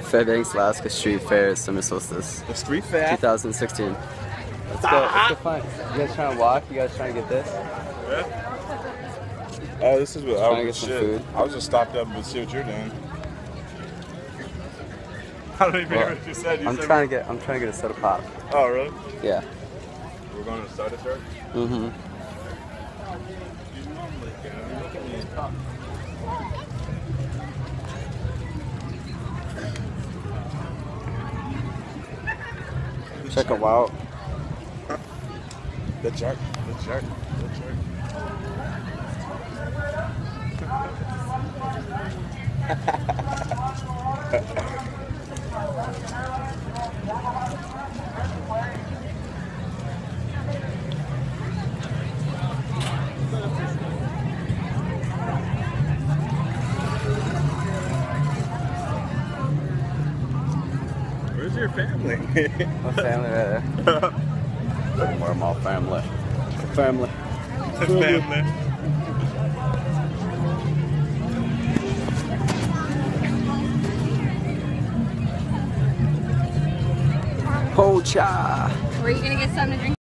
Fairbanks Alaska Street Fair Summer Solstice. The street fair? 2016. Let's go find. You guys trying to walk? You guys trying to get this? Yeah. Oh, this is what I was some food. I was just stopped up and see what you're doing. I don't even hear what you said. I'm trying to get a soda pop. Oh, really? Yeah. We're going to soda church? Mm-hmm. Check them out. The jerk. Where's your family? My family right there. Where my family? Family. Family. Pocha. Were you gonna get something to drink?